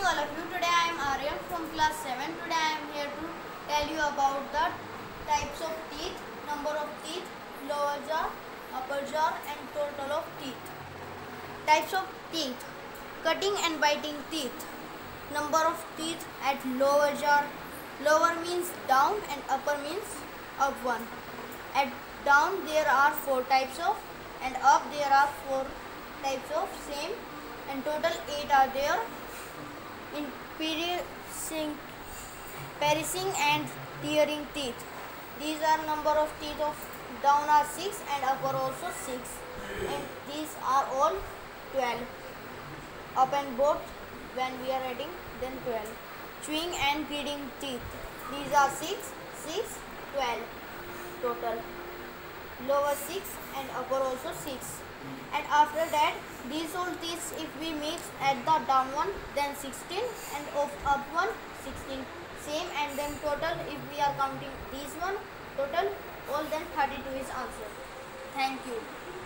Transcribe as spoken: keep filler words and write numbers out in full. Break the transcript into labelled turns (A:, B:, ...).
A: all of you. Today I am Aryan from class seven. Today I am here to tell you about the types of teeth, number of teeth, lower jaw, upper jaw and total of teeth. Types of teeth: cutting and biting teeth. Number of teeth at lower jaw. Lower means down and upper means up one. At down there are four types of, and up there are four types of same, and total eight are there. In piercing, piercing and tearing teeth. These are number of teeth of down are six and upper also six, and these are all twelve. Up and both when we are adding then twelve. Chewing and feeding teeth. These are six, six, twelve total. Lower six and upper also six. And after that, these all teeth if we mix at the down one then sixteen and of up one sixteen same, and then total if we are counting these one total all then thirty-two is answer. Thank you.